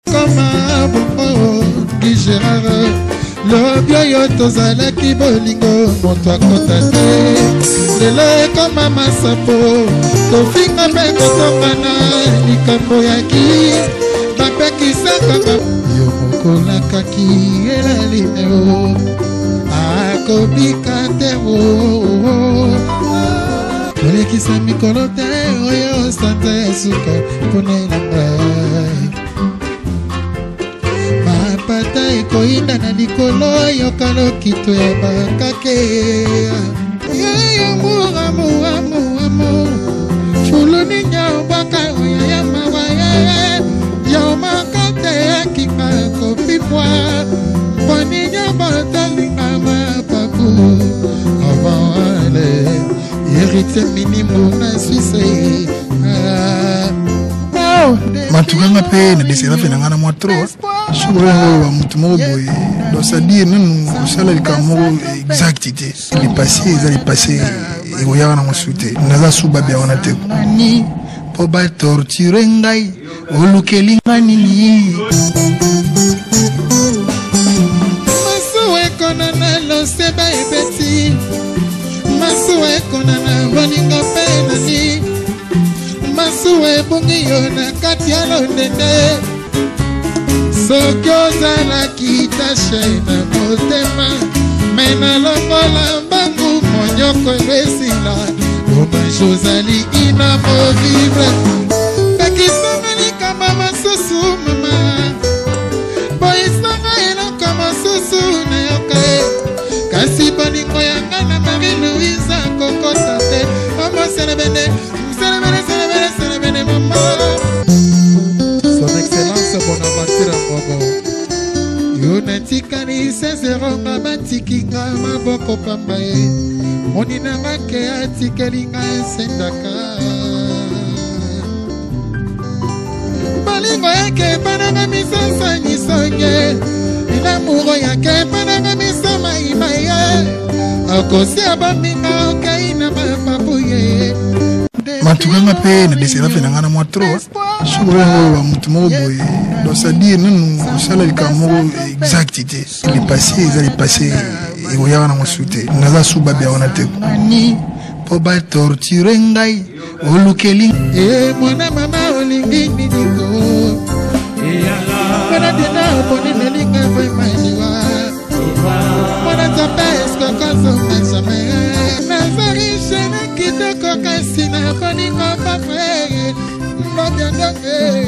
Comme un bonbon qui gérera le bio tozalaki bolingo moto akotate lelo koma masapo tofinga mpe kotongana likambo yaki bapekisaka yo mokolakaki elalino akobika te olekisa mikolo te oyo sanza ya suka ponelanga mapata ekoinda na likolo yokalo kito ya bakake amour amour amour amour fuluni nyambaka oya ya mawaya ya makate akima kopipwa poni nyambata lingama papu avant ale héritier minimum na Suisse matukanga pe na desera fe nangana mwa trop shugo wa mutu moko boye donc ça dit nanu sala likamo exactité les passé ekoyaka na mosute naza suba bia wana te ni po ba torture ngai olukeli ngani ni masuwe konana lo seba ebeti masuwe konana boninga pe nani masuwe bungi yo na kati ya londende soki ozalaki tashe na motema me na longola mbangu monyoko elesila obange ozali inamovible pekisanga likamba masusu mama boyisanga eloko mosusu na yoka kasi bolingo yanga na Marie Louise kokota te omoselebene son excellence Bonaventure Mbogo yonatikani sezero mabatikinga maboko pambaye monina make atikelinga sendaka balingo yake bananga misasa nisonye ilamuro yake bananga misama imaye akosi abaminga okaina mapapuye matukanga pe na desera fe nangana mwa trop shugo wa mutu moko boye donc ça dit nanu sala likamo exactité les passé ekoyaka na mosute naza suba bia wana te ni po ba torture ngai olukeli mwana mama olingi nidiko mwana dina oponi nelinga voimaniwa mwana zapesko konsomesame nazarishe na kitoko kasi na boningo papre lobiandonge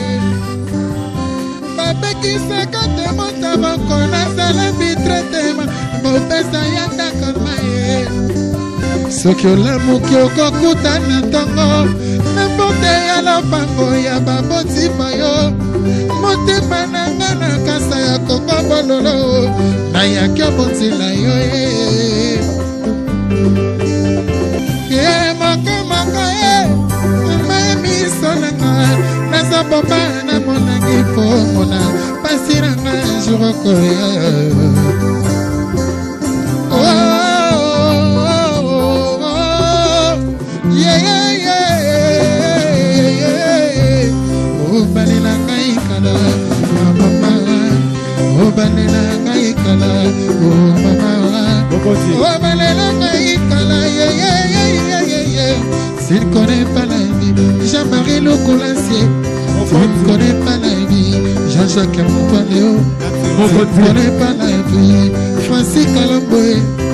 babekisaka te motaboko nazala bitretema bopesa ya ndakoma ye soki olamuki okokutana ntongo na mbote ya lopango ya babotima yo motema na nga na kasa ya kongo bololo nayaki obonzela yo mokomoko miso nanga naza bomba na monangi po mona pasi nanga jour koya obalela ngai kala mama obalela ngai kala mama obalela ngai kala s'il connaît pas la vie Jean-Marie Locolancier s'il ne connaît pas la vie Jean-Jacques Moupaléo s'il ne connaît pas la vie Francis Kalomboé